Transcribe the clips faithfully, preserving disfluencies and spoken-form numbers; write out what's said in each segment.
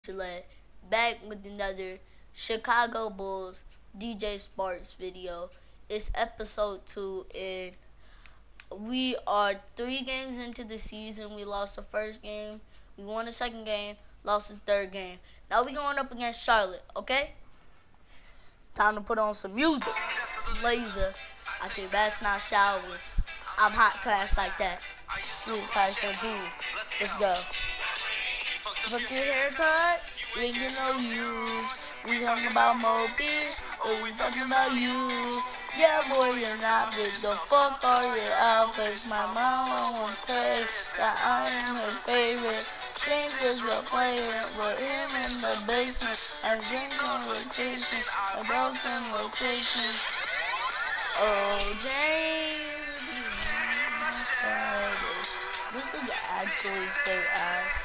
Gillette, back with another Chicago Bulls D J Sparks video. It's episode two, and we are three games into the season. We lost the first game, we won the second game, lost the third game. Now we going up against Charlotte, okay? Time to put on some music. Blazer. I think that's not showers. I'm hot class like that. Smooth class shampoo. Let's go. Fuck your haircut, we ain't get no use. We talking about Moby, but we talking about you. Yeah, boy, you're not with the fuck are you out? Cause my mama won't say that I am her favorite. James is a player, we're him in the basement. I'm drinking on rotation, a broken rotation. Oh, James. This is actually so ass.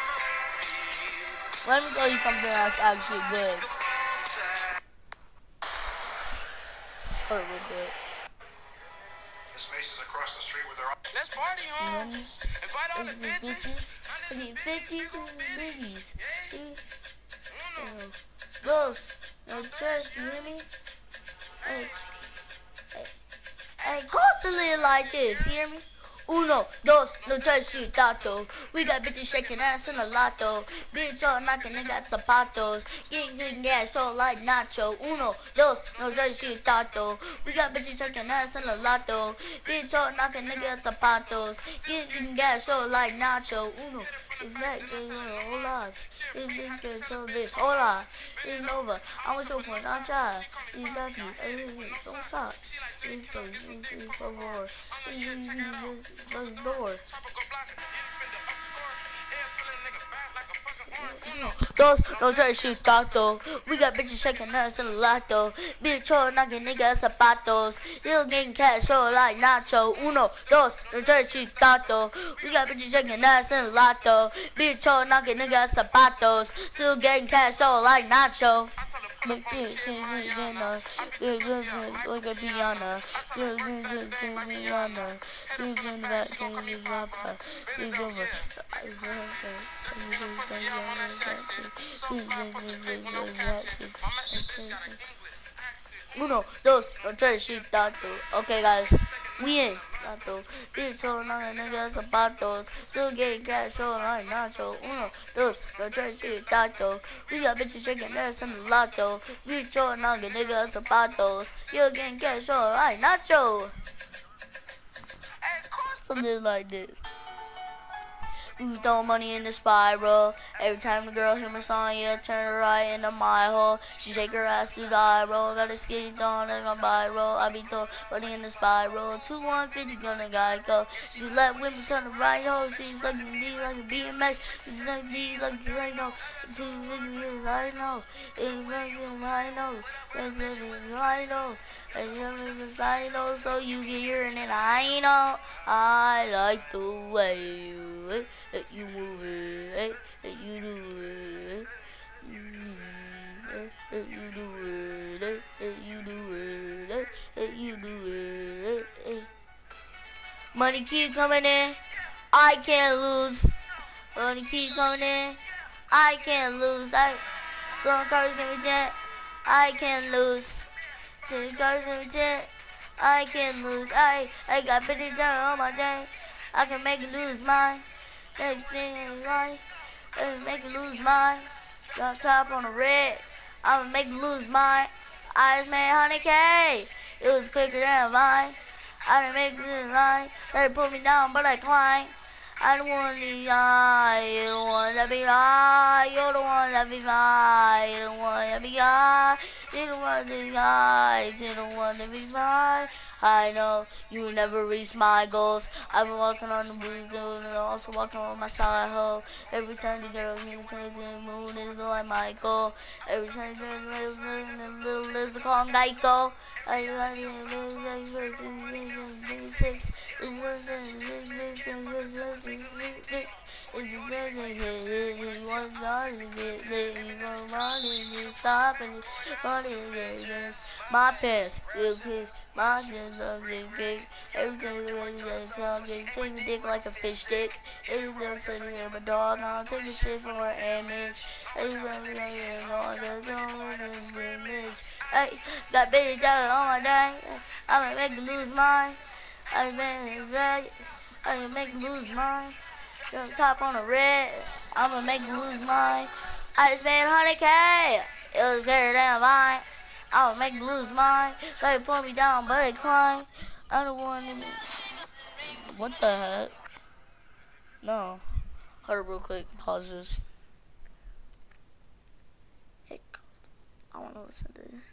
Let me tell you something that's actually good. Hurt with it. His face is across the street with their. Let's party, home. Invite all the bitches. I need bitches and biggies. Ghost, no trust, you hear me? Hey, hey, hey, constantly like this, you hear me? Uno, dos, no tres, y tato. We got bitches shaking ass in a lotto. Bitch all knocking, they got zapatos. Getting good gas, so like nacho. Uno, dos, no tres, y tato. We got bitches shaking ass in a lotto. Bitch all knocking, they got zapatos. Getting good gas, so like nacho. Uno, is that, hola. This bitch is so this, hola. It's over. I'm with your point, I'll try. He's lucky, don't stop. It's so, it's so more. The door. Dos, no try to shoot tato. We got bitches shaking us in a lotto. Bitch, oh, knocking niggas zapatos. Still getting cash, so like nacho. Uno, dos, no try to shoot tato. We got bitches shaking us in a lotto. Bitch, oh, knocking niggas zapatos. Still getting cash, so like nacho. Like this, Rihanna, like a piano, Rihanna, she's in that thing is rapper, she's over. Uno, dos, no tres, she tato. Okay, guys, we in. Tato. Bitch, so long, niggas zapatos. Still getting cash, so like nacho. Uno, dos, no tres, she tato. We got bitches shaking ass in the lotto. Bitch, so long, niggas zapatos. Still getting cash, so like nacho. Something like this. We throw money in the spiral. Every time the girl hear my song, yeah, turn her right into my hole. She shake her ass to the eye roll. Got a skate on and a viral. I be throwing money in the spiral. Two one fifty gonna guy go. She let women turn the right hole. She's like me like a B M X. She's like me like a rhino. Two niggas I know. It's like a rhino. It's like a rhino. And you're I know, so you get your and I know. I like the way you. That you move it, that you do it, that you do it, that you do it, that you do it. Money keep coming in, I can't lose. Money keep coming in, I can't lose. I don't cars give me ten, I can't lose. Ten cars give me ten, I can't lose. I I got fifty dollars on my day, I can make it lose mine. Next thing in life, I'ma make you lose mine. Got top on the red, I'ma make you lose mine. I just made one hundred K, it was quicker than mine. I didn't make it lose mine, they put me down but I climbed. I don't want to die, you don't want to be high, you don't want to be high, you don't want to be high, you don't want to be high, you don't want to be high. I know you will never reach my goals. I've been walking on the blue zone and also walking on my side hole. Every time the girl me turns in the moon is like Michael. Every time the girl lives in the little Liz call him Geico. I like it, little like first six. My pants, real kids, My just love big big. Everything the way that sound big. Take the dick like a fish stick. Everything sitting here, but dog, now I'm taking shit from her image. Everybody like it, all the don't image. Hey, got bitch out on my day. I'ma make you lose mine. I been drag. I'ma make you lose mine. Got top on the red. I'ma make you lose mine. I just made one hundred K. It was better than mine. I'ma make you lose mine. So you pull me down, but I climb. I'm the one. In... What the heck? No. Hold up real quick. Pause this. Hey, I wanna listen to this.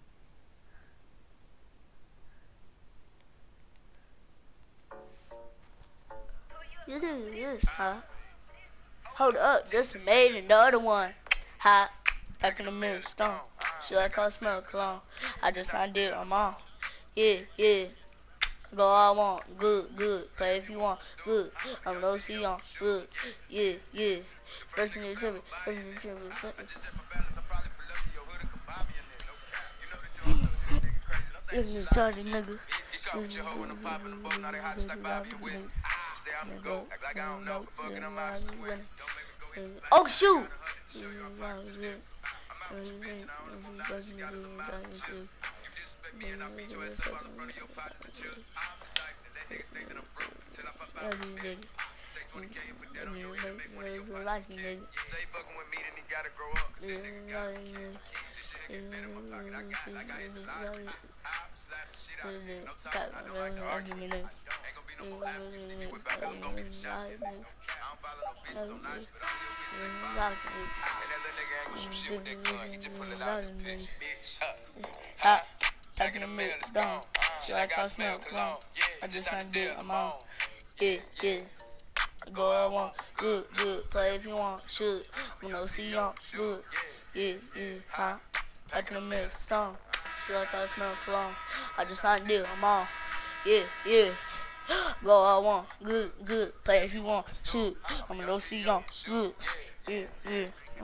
You do this, huh? Hold up, just made another one. Hot, back in the mirror, stone. She like how I smell cologne. I just found it, I'm on. Yeah, yeah. Go all I want, good, good. Play if you want, good. I'm no C on, good. Yeah, yeah. First in the trip, first in the trip. This is charging nigga. Oh shoot! Hot, back in the middle, down. She like how I smell cologne. I just found it, I'm on. Yeah, yeah. Go I want, good, good. Play if you want, shoot. I'm no C on, good. Yeah, yeah. Hot, back in the middle, down. She like how I smell cologne. I just found it, I'm on. Yeah, yeah. Go I want, good, good. Play if you want, shoot. I'm no C on, good. Yeah, yeah.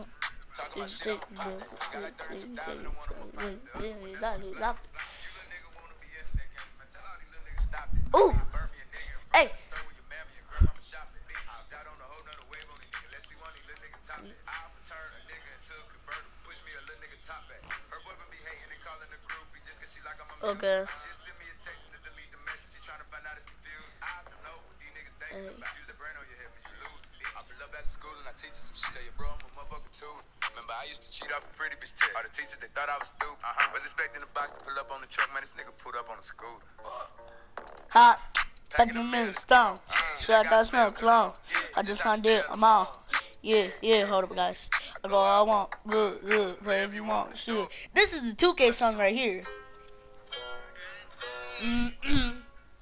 Ooh, hey. Okay. Hey. Remember, I used to cheat off a pretty bitch test. All the teachers, they thought I was stupid. Uh-huh. Was expecting the box to pull up on the truck, man, this nigga pulled up on a scooter. Hot, back in the middle, stone. She like I smell cologne. I just found it, I'm on. Yeah, yeah, hold up, guys. I go all I want, good, good. Play if you want, shoot. This is the two K song right here. Mm-mm.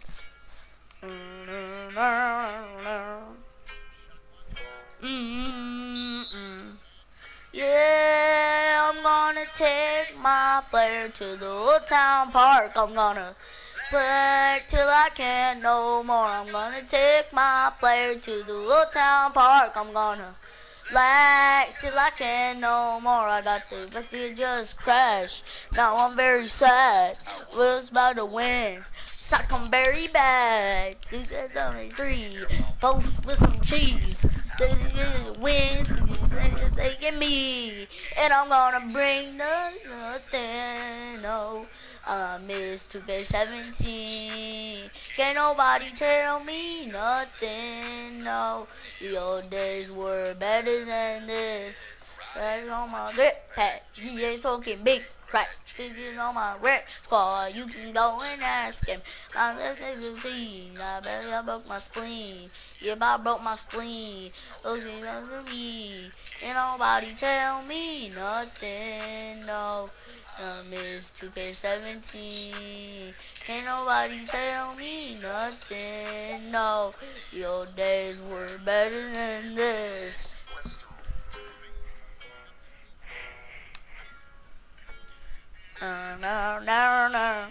Mm-mm. Yeah, I'm gonna take my player to the old town park. I'm gonna play till I can't no more. I'm gonna take my player to the old town park. I'm gonna like till I can't no more. I got the bucket just crashed. Now I'm very sad. Was about to win. Suck 'em very bad. This is only three. Both with some cheese. Win. They get me. And I'm gonna bring the nothing. No. I miss two K seventeen. Can't nobody tell me nothing. No. The old days were better than this. That's on my grip pack. You ain't talking big crack. Sitting on my rep squad. You can go and ask him. My left leg is clean. I bet I broke my spleen. Yeah, I broke my spleen. Okay, that's for me. Ain't nobody tell me nothing. No. I miss two K seventeen. Can't nobody tell me nothing. No. The old days were better than this. Uh, no, no, no.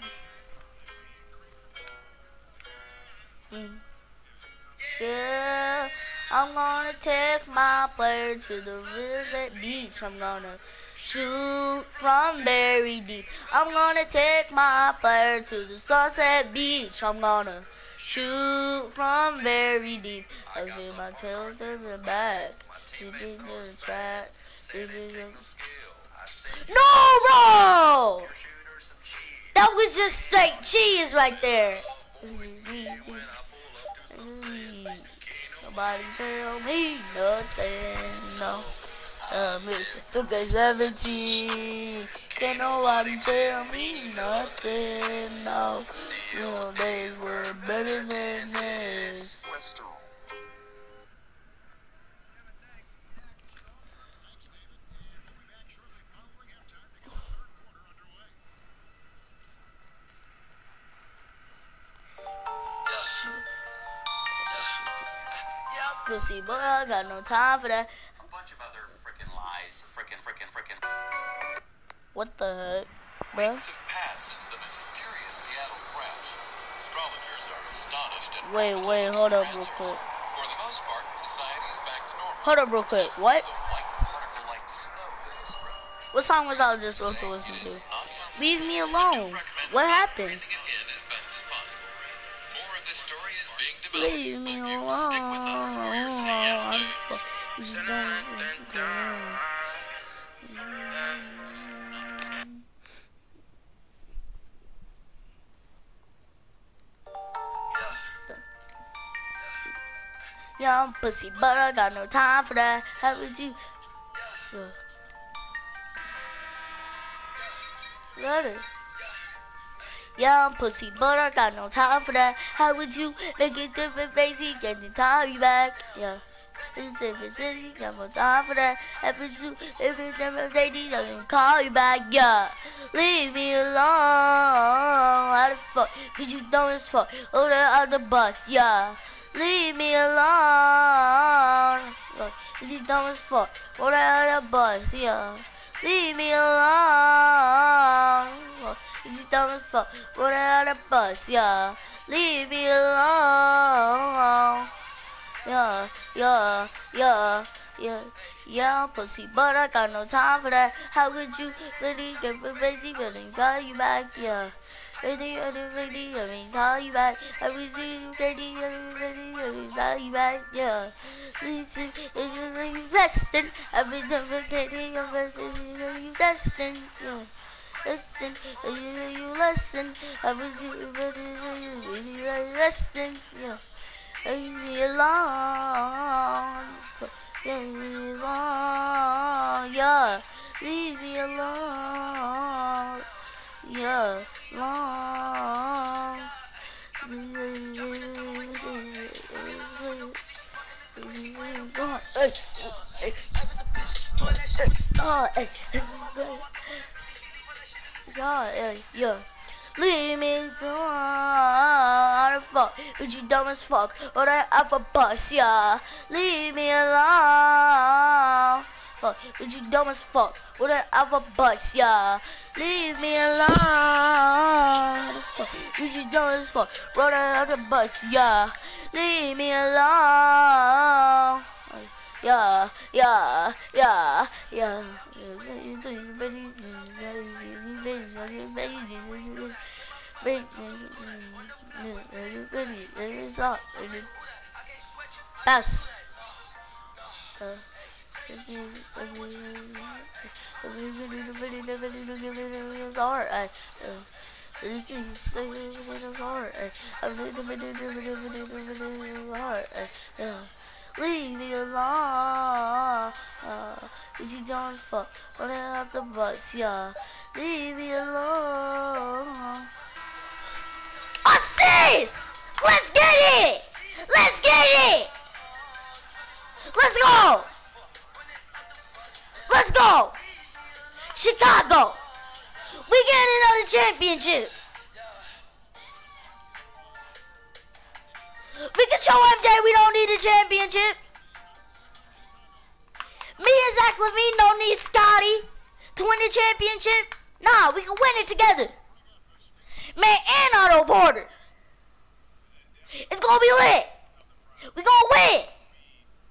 Mm. Yeah, I'm gonna take my player to the river beach. I'm gonna shoot from very deep. I'm gonna take my player to the sunset beach. I'm gonna shoot from very deep. I feel my tail to the back. You did the track. No, bro! That was just straight cheese right there. Nobody tell me nothing, no. Um, it's two K seventeen. Can't nobody tell me nothing, no. You know, days were better than this. Pussy boy, I got no time for that. A bunch of other frickin' lies. Frickin', frickin', frickin'. What the heck, bro? Weeks have passed since the mysterious Seattle crash. Astrologers are astonished and Wait, wait, hold up real quick. For the most part, society is back to normal. Hold up real quick. What? The white particle-like snow that has spread. What song was I just supposed to listen to? Leave me alone. What happened? As best as possible. More of this story is being developed. Leave me But you alone. stick with us for your C N A. Young pussy, but I got no time for that. How would you? Got it. Young pussy, but I got no time for that. How would you make it different, Facey? Get me call you back, yeah. It's different city, got no time for that. How would you, if it's different, Facey, I can call you back, yeah. Leave me alone. How the fuck could you dumb as fuck? Oh, that other bus, yeah. Leave me alone. Look, you dumb as fuck. Oh, that other bus, yeah. Leave me alone. Look, you dumb as fuck. Oh, that other bus, yeah. Leave me alone. Yeah, yeah, yeah, yeah, yeah, pussy, but I got no time for that. How would you really get crazy, but then call you back, yeah. Ready, ready, ready, I mean, call you back. I was ready, ready, ready, I mean, call you back, yeah. Listen, you resting. I've been ready, I'm resting, you resting, yeah. Listen, you listen. I was ready, ready, resting, yeah. Leave me alone. Leave me alone, yeah. Leave me alone, yeah. Long. Hey, hey. Oh, hey. Yeah, yeah. Leave me alone. How the fuck? But you dumb as fuck. Or that upper bus, yeah. Leave me alone. Fuck, but you dumb as fuck. Or that upper bus, yeah. Leave me alone. Fuck, but you dumb as fuck. Or that upper bus, yeah. Leave me alone. Yeah, yeah, yeah, yeah. Pass. Leave me alone. Uh, you don't fuck. Running out the bus, yeah. Leave me alone. Assist! Let's get it! Let's get it! Let's go! Let's go! Chicago! We get another championship! We can show M J we don't need a championship. Me and Zach Levine don't need Scotty to win the championship. Nah, we can win it together. Man, and Otto Porter. It's gonna be lit. We gonna win.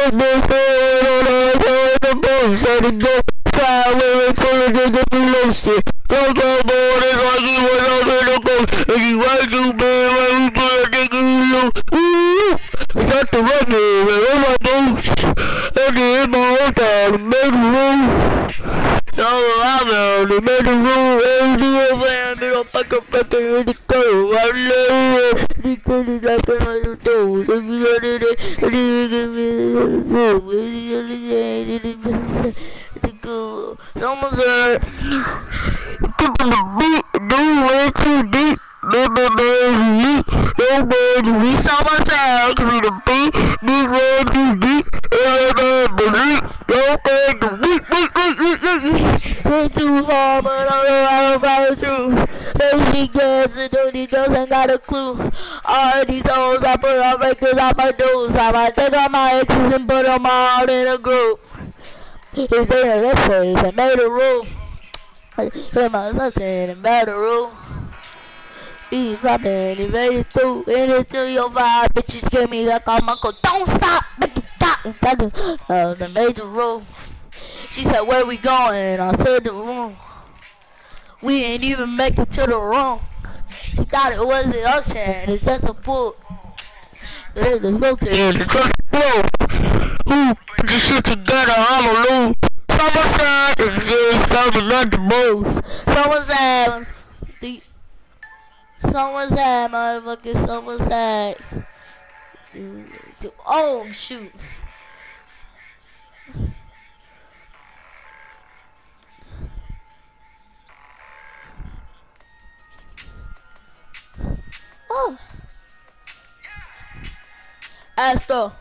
It's not the record, oh my gosh. I did my own time, made a room. No, I'm out, they made a room. Every day, I'm fuck up, fuck up, in the cold. I love it. The cold is like a little toes. Every other day, I didn't give me a room. Every other day, I didn't give me the cold. Someone said, keep on the beat, do way too deep. Baby, baby, no baby, we saw my sound, cause we the beat, this way too deep, everybody believe, no baby, weak, weak, weak, weak, weak, weak, too hard, but I don't know how to follow through, baby girls and dirty girls ain't got a clue, all these hoes I put on records on my dudes, I might take all my exes and put them all in a group, if they in that place, I made a rule, hit my left hand and made a rule. Be rapping, he made it through, into your vibe, bitches give me like I'm uncle, don't stop, make it stop, instead of, uh, the major rule. She said, where we going? I said the room. We ain't even make it to the room. She thought it was the ocean, it's just a pool. There's the filter, it's just a pool. Who put this shit together, I'm a lose. Someone said, it's just something not the most. Someone said, the Someone said, motherfucker, someone said. Oh, shoot. Oh. Astro.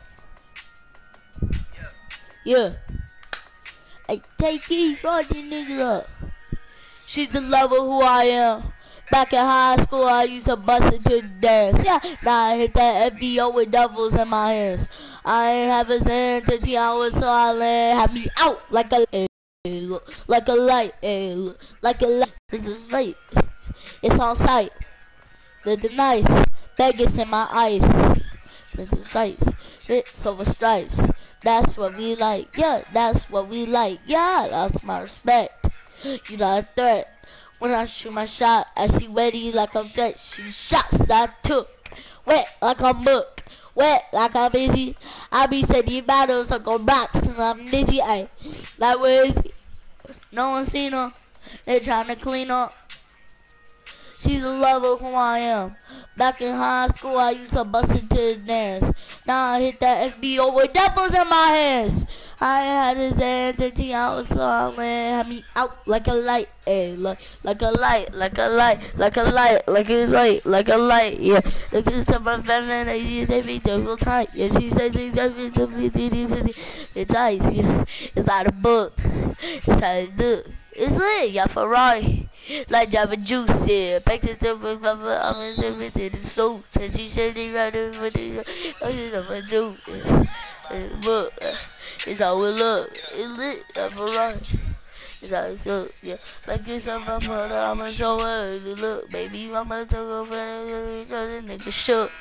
Yeah. Hey, take these fucking niggas up. She's the lover who I am. Back in high school, I used to bust it to the dance. Yeah, now I hit that F B O with doubles in my hands. I ain't have a cent thirteen hours, so I land. Had me out like a like a light, like a light. This is light. It's on sight. There's the nice Vegas in my ice. There's the sights. It's over stripes. That's what we like. Yeah, that's what we like. Yeah, that's my respect. You not a threat. When I shoot my shot, I see wetty like I'm fresh. She shots I took, wet like I'm book, wet like I'm busy. I be setting battles, so go rocks, cause I'm dizzy. Ay, like where is he? No one seen her. They trying to clean up. She's a lover who I am. Back in high school, I used to bust it to the dance. Now I hit that F B O with doubles in my hands. I had his hand thirteen hours, so I land, had me out like a light, ayy, like, like a light, like a light, like a light, like a light, like a light, yeah. Look at my family, they be double tight, yeah. She said they double tight, it's ice, yeah. It's out of book, it's how it look. It's lit, yeah, Ferrari, like Java Juice, yeah. Back to the I'm in the suit, and she said they rather with the, I'm juice, yeah. Look, it's how it look. It's lit, I'm right. It's how it look, yeah. Like it's on my mother, I'ma show her the look, baby. I'ma talk over the nigga shook.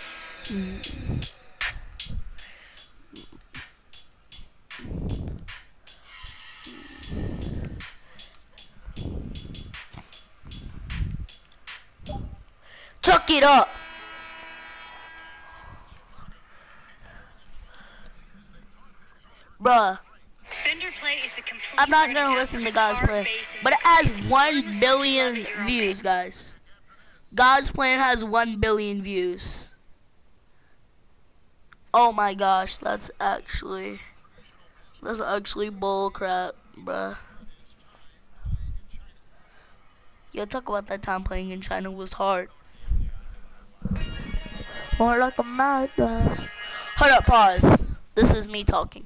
Chuck it up. Bruh, I'm not gonna listen to God's Plan, but it has one billion views, guys. God's Plan has one billion views. Oh my gosh, that's actually, that's actually bull crap, bruh. Yeah, talk about that time playing in China was hard. More like a mad guy. Hold up, pause. This is me talking.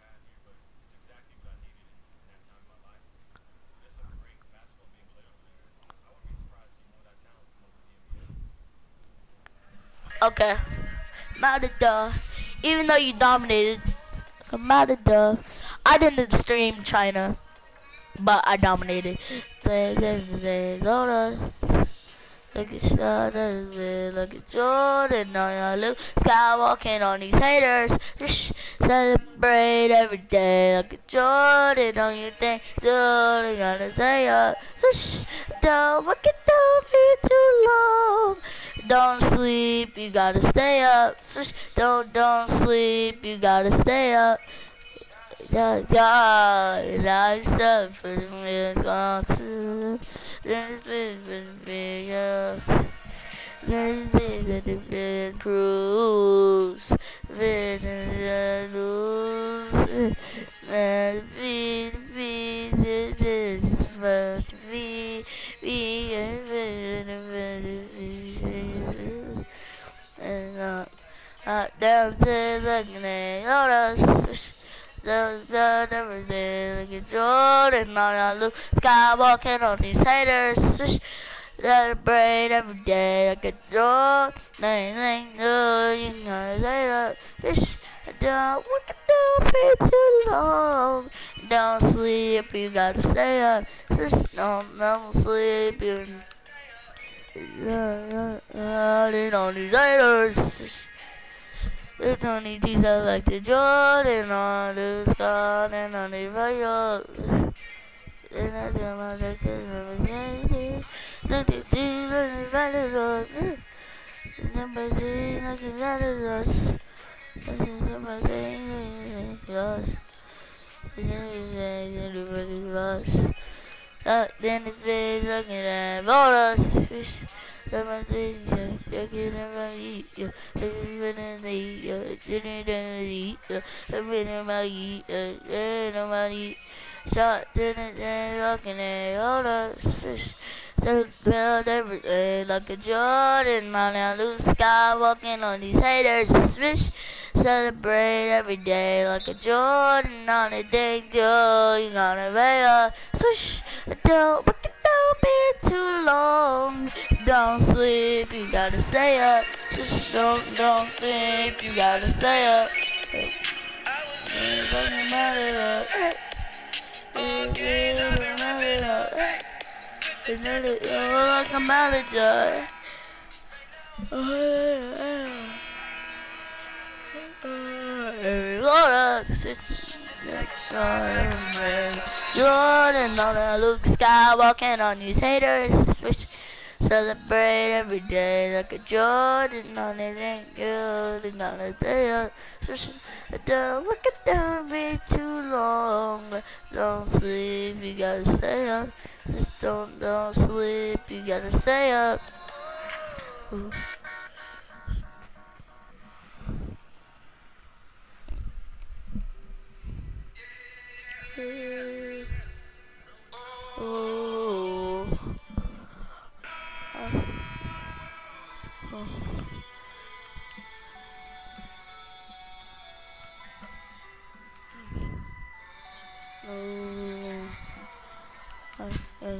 Okay, mad at duh. Even though you dominated, I'm mad at duh. I didn't stream China, but I dominated. Like a shot of it, like a Jordan on your Luke Skywalking on these haters. Just celebrate every day like a Jordan on your thing. Jordan gotta say up. Just don't look it, don't be too long. Don't sleep, you gotta stay up. Just don't don't sleep, you gotta stay up. Yeah, yeah, I stuff for the response. Then it's been bigger. Then it's been big cruise. Then it's lose. And be, be, be, must be, be, and uh, uh, down to looking at all us. There's done everything like a Jordan on a Luke Skywalking on these haters. Swish, celebrate every day like a Jordan. Anything new, you gotta say that. Swish, don't look at the be too long. Don't sleep, you gotta stay up. Swish, don't, don't sleep, you gotta on these haters. Swish, it's only these are like the Jordan on the sky and on the fire. And I do my like a number two, and the value of number three, like a value of number three, lost. Then the face looking at borders. Never see you, you can never eat you. Everyone eat you, didn't eat you. Everyone eat you, nobody. Shot didn't looking at all the fish. They build everything like a Jordan on a Luke Skywalking on these haters. Swish. Celebrate every day like a Jordan on a day. You gonna be a swish. Don't, don't be too long. Don't sleep, you gotta stay up. Just don't, don't sleep, you gotta stay up. It doesn't matter. It doesn't matter. It's not like a manager. Jordan on a Luke Skywalking on these haters. Swish. Celebrate every day like a Jordan on it ain't good and on a day. Swish. Don't look it down, be too long. Don't sleep, you gotta stay up. Just don't, don't sleep, you gotta stay up. Ooh. Oh. Oh. Oh. Oh.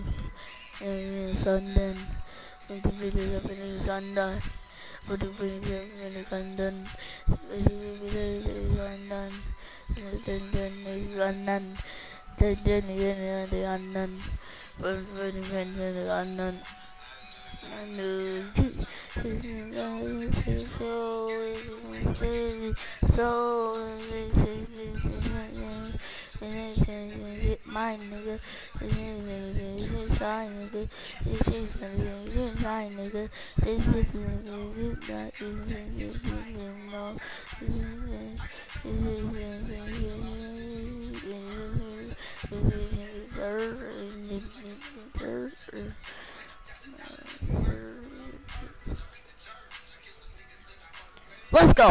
London. With the video of in London. With the video of in London. With the video of London. London is London. London is London. With the video of London. Mine nigga, shine nigga, this is shine nigga, this is not let's go.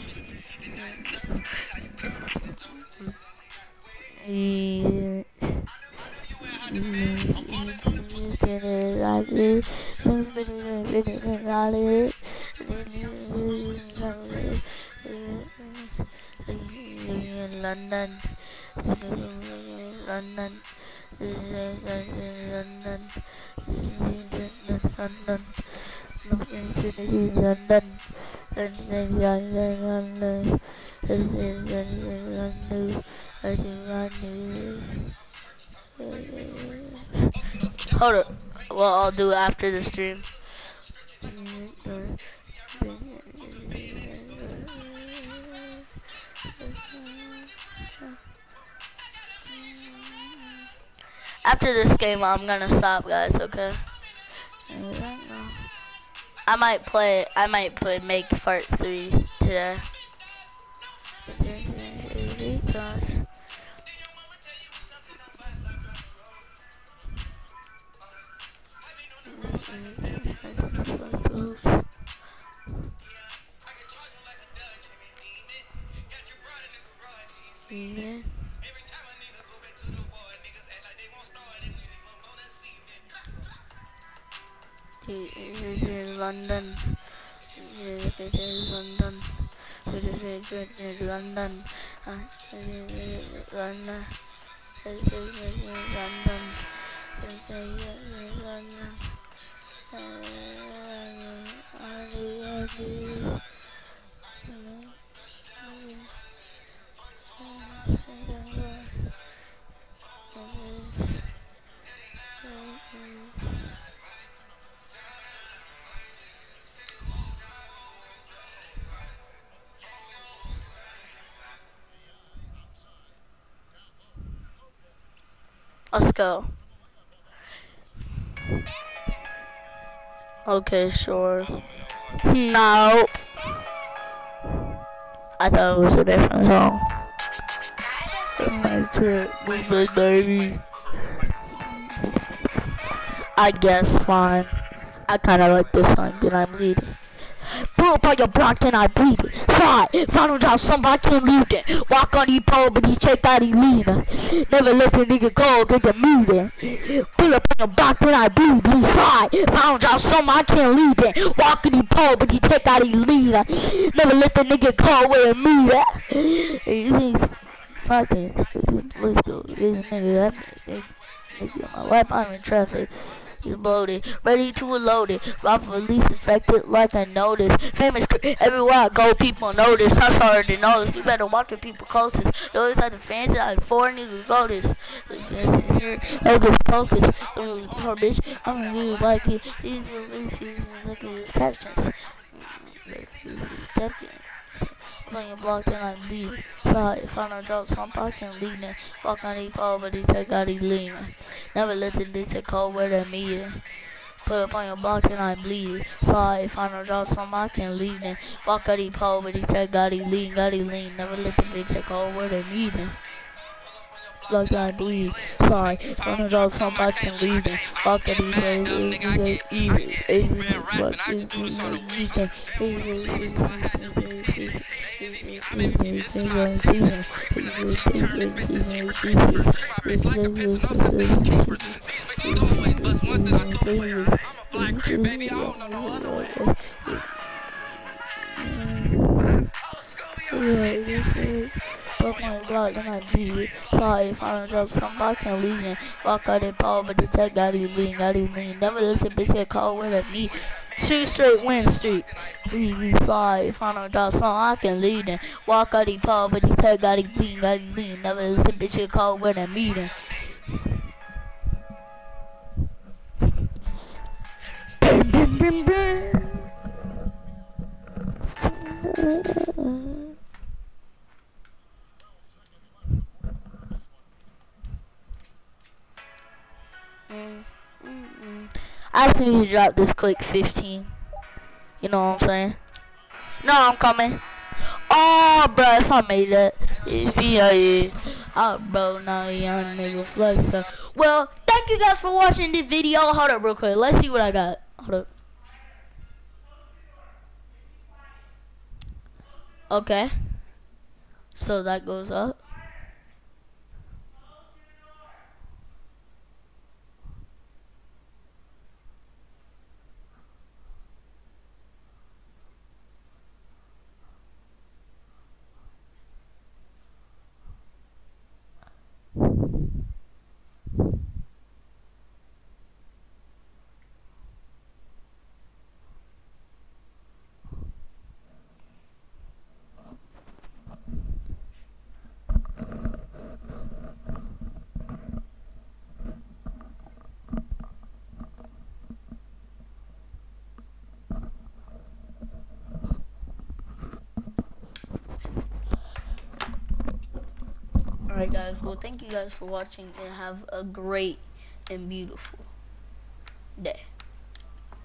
Yeah. London, London, London, London, Hold up. Well, I'll do it after the stream. After this game, I'm gonna stop, guys. Okay. I might play. I might play Make Part Three today. Yeah. London. London. London. London. London. Let's go. Okay, sure. No. I thought it was a different song. My kid was a baby. I guess fine. I kinda like this song, and I'm leading. Pull up on your block, then I bleed it. Slide, final drop, somebody can't leave it. Walk on the pole, but he check out he leaner. Never let the nigga go, get the meeting. Pull up on your block, then I bleed it. Slide, final drop, somebody can't leave it. Walk on the pole, but he check out he leaner. Never let the nigga go with a meter. Fucking, let's go. This nigga, that nigga, my lap, I'm in traffic. He's bloated, ready to load it. Rough release affected like I noticed. Famous everywhere I go, people notice. I started to notice. You better watch the people closest. Those are the fans that I four niggas go this. Here, I get focused. Poor bitch, I'm gonna really like it. These are these look at his captions. Captions. On your block, then I leave. Slide, if I don't drop some fucking leaning. Walk on the pole, but he said God he leaning. Never listen to this cold word at meeting. Put up on your block, then I bleed. Slide, if I don't drop some I can leave then. Walk on the pole, but he said God he lean, God he lean. Never listen to this cold word at meeting. Like I bleed, sorry, when I drop some I can leave it. Fuck it, he's a easy, easy, easy, but this is a weekend. Fuck my block and I beat it. Sorry if I don't drop some I can leave it. Walk out that ball, but the tech got he lean, got he lean. Never let the bitch get caught with a me. Two straight win streak. Really sorry if I don't drop some I can leave it. Walk out the ball, but the tech got he lean, got he lean. Never let the bitch get caught with a meeting. Bim, bim, bim, bim. Mm, mm, mm. I just need to drop this quick fifteen. You know what I'm saying? No, I'm coming. Oh, bro, if I made that, yeah, yeah. Oh, bro, now young nigga flex. So. Well, thank you guys for watching this video. Hold up real quick. Let's see what I got. Hold up. Okay. So that goes up. Alright guys, well thank you guys for watching and have a great and beautiful day.